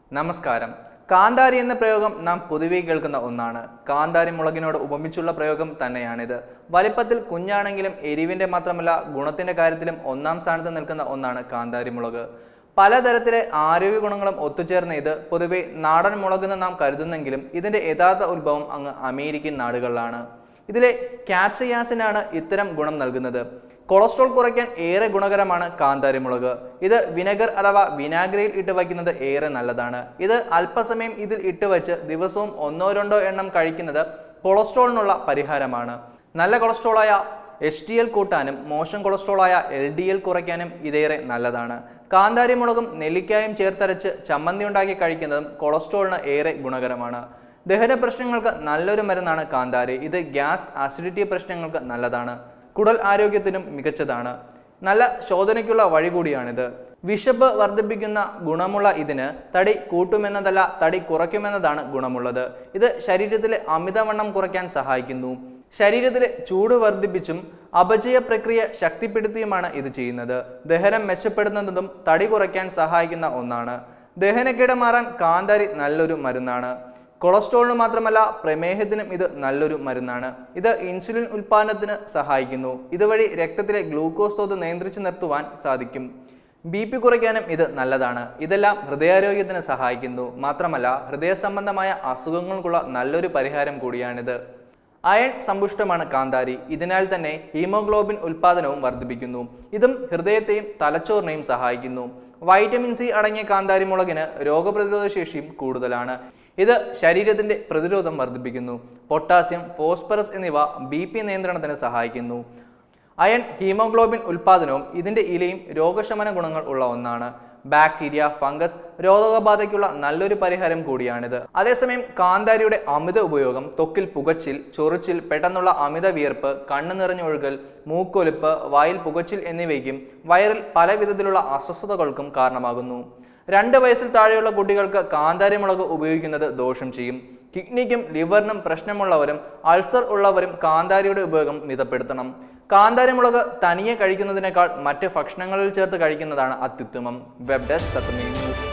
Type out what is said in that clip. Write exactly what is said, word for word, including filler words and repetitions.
നമസ്കാരം. കാന്താരി എന്ന പ്രയോഗം നാം പൊതുവെ കേൾക്കുന്ന ഒന്നാണ്. കാന്താരി മുളകിനോട് ഉപമിച്ചുള്ള പ്രയോഗം തന്നെയാണിത്. വലിപ്പത്തിൽ കുഞ്ഞാണെങ്കിലും എരിവിന്റെ മാത്രമല്ല ഗുണത്തിന്റെ കാര്യത്തിലും ഒന്നാം സ്ഥാനത്ത് നിൽക്കുന്ന ഒന്നാണ് കാന്താരി മുളക്. പലതരത്തിലെ ആരോഗ്യ ഗുണങ്ങളും ഒത്തുചേർന്ന ഇത് പൊതുവെ നാടൻ മുളകെന്ന് നാം കരുതുന്നെങ്കിലും ഇതിന്റെ യഥാർത്ഥ ഉത്ഭവം അങ്ങ് അമേരിക്കൻ നാടുകളിലാണ്. ഇതിലെ ക്യാപ്സയാസിനാണ് ഇത്തരം ഗുണം നൽകുന്നത്. കൊളസ്ട്രോൾ കുറയ്ക്കാൻ ഏറെ ഗുണകരമാണ് കാന്താരി മുളക്. ഇത് വിനെഗർ അഥവാ വിനാഗിരിയിൽ ഇട്ട് വയ്ക്കുന്നത് ഏറെ നല്ലതാണ്. ഇത് അല്പസമയം ഇതിൽ ഇട്ട് വച്ച് ദിവസവും ഒന്നോ രണ്ടോ എണ്ണം കഴിക്കുന്നത് കൊളസ്ട്രോളിനുള്ള പരിഹാരമാണ്. നല്ല കൊളസ്ട്രോളായ എച്ച് ഡി എൽ കൂട്ടാനും മോശം കൊളസ്ട്രോളായ എൽ ഡി എൽ കുറയ്ക്കാനും ഇതേറെ നല്ലതാണ്. കാന്താരി മുളകും നെല്ലിക്കായും ചേർത്തരച്ച് ചമ്മന്തി ഉണ്ടാക്കി കഴിക്കുന്നതും കൊളസ്ട്രോളിന് ഏറെ ഗുണകരമാണ്. ദഹന പ്രശ്നങ്ങൾക്ക് നല്ലൊരു മരുന്നാണ് കാന്താരി. ഇത് ഗ്യാസ്, അസിഡിറ്റി പ്രശ്നങ്ങൾക്ക് നല്ലതാണ്. കുടൽ ആരോഗ്യത്തിനും മികച്ചതാണ്. നല്ല ശോധനയ്ക്കുള്ള വഴി കൂടിയാണിത്. വിശപ്പ് വർദ്ധിപ്പിക്കുന്ന ഗുണമുള്ള ഇതിന് തടി കൂട്ടുമെന്നതല്ല, തടി കുറയ്ക്കുമെന്നതാണ് ഗുണമുള്ളത്. ഇത് ശരീരത്തിലെ അമിതവണ്ണം കുറയ്ക്കാൻ സഹായിക്കുന്നു. ശരീരത്തിലെ ചൂട് വർദ്ധിപ്പിച്ചും അപചയ പ്രക്രിയ ശക്തിപ്പെടുത്തിയുമാണ് ഇത് ചെയ്യുന്നത്. ദഹനം മെച്ചപ്പെടുന്നതും തടി കുറയ്ക്കാൻ സഹായിക്കുന്ന ഒന്നാണ്. ദഹനക്കേട് മാറാൻ കാന്താരി നല്ലൊരു മരുന്നാണ്. കൊളസ്ട്രോളിന് മാത്രമല്ല പ്രമേഹത്തിനും ഇത് നല്ലൊരു മരുന്നാണ്. ഇത് ഇൻസുലിൻ ഉൽപാദനത്തിന് സഹായിക്കുന്നു. ഇതുവഴി രക്തത്തിലെ ഗ്ലൂക്കോസ് തോത് നിയന്ത്രിച്ചു നിർത്തുവാൻ സാധിക്കും. ബി പി കുറയ്ക്കാനും ഇത് നല്ലതാണ്. ഇതെല്ലാം ഹൃദയാരോഗ്യത്തിന് സഹായിക്കുന്നു. മാത്രമല്ല ഹൃദയ സംബന്ധമായ അസുഖങ്ങൾക്കുള്ള നല്ലൊരു പരിഹാരം കൂടിയാണിത്. അയൺ സമ്പുഷ്ടമാണ് കാന്താരി. ഇതിനാൽ തന്നെ ഹീമോഗ്ലോബിൻ ഉൽപാദനവും വർദ്ധിപ്പിക്കുന്നു. ഇതും ഹൃദയത്തെയും തലച്ചോറിനെയും സഹായിക്കുന്നു. വൈറ്റമിൻ സി അടങ്ങിയ കാന്താരി മുളകിന് രോഗപ്രതിരോധ ശേഷിയും കൂടുതലാണ്. ഇത് ശരീരത്തിന്റെ പ്രതിരോധം വർദ്ധിപ്പിക്കുന്നു. പൊട്ടാസ്യം, ഫോസ്ഫറസ് എന്നിവ ബി പി നിയന്ത്രണത്തിന് സഹായിക്കുന്നു. അയൺ, ഹീമോഗ്ലോബിൻ ഉൽപാദനവും ഇതിന്റെ ഇലയും രോഗശമന ഗുണങ്ങൾ ഉള്ള ഒന്നാണ്. ബാക്ടീരിയ, ഫംഗസ് രോഗബാധയ്ക്കുള്ള നല്ലൊരു പരിഹാരം കൂടിയാണിത്. അതേസമയം കാന്താരിയുടെ അമിത ഉപയോഗം ത്വക്കിൽ പുകച്ചിൽ, ചൊറിച്ചിൽ, പെട്ടെന്നുള്ള അമിത വിയർപ്പ്, കണ്ണു നിറഞ്ഞൊഴുകൽ, മൂക്കൊലിപ്പ്, വായിൽ പുകച്ചിൽ എന്നിവയ്ക്കും വയറിൽ പല വിധത്തിലുള്ള അസ്വസ്ഥതകൾക്കും കാരണമാകുന്നു. രണ്ട് വയസ്സിൽ താഴെയുള്ള കുട്ടികൾക്ക് കാന്താരി മുളക് ഉപയോഗിക്കുന്നത് ദോഷം ചെയ്യും. കിഡ്നിക്കും ലിവറിനും പ്രശ്നമുള്ളവരും അൾസർ ഉള്ളവരും കാന്താരിയുടെ ഉപയോഗം മിതപ്പെടുത്തണം. കാന്താരി മുളക് തനിയെ കഴിക്കുന്നതിനേക്കാൾ മറ്റ് ഭക്ഷണങ്ങളിൽ ചേർത്ത് കഴിക്കുന്നതാണ് അത്യുത്തമം. Web desk Tatwamayi news.